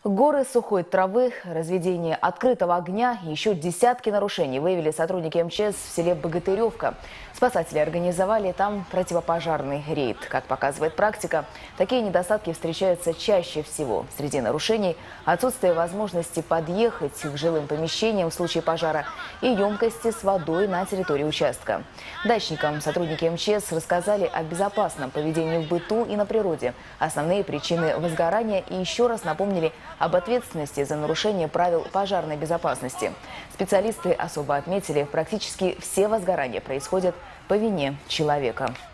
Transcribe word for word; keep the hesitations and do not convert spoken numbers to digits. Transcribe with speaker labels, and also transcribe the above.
Speaker 1: Горы сухой травы, разведение открытого огня и еще десятки нарушений выявили сотрудники эм че эс в селе Богатыревка. Спасатели организовали там противопожарный рейд. Как показывает практика, такие недостатки встречаются чаще всего. Среди нарушений – отсутствие возможности подъехать к жилым помещениям в случае пожара и емкости с водой на территории участка. Дачникам сотрудники эм че эс рассказали о безопасном поведении в быту и на природе, основные причины возгорания и еще раз напомнили об ответственности за нарушение правил пожарной безопасности. Специалисты особо отметили, практически все возгорания происходят по вине человека.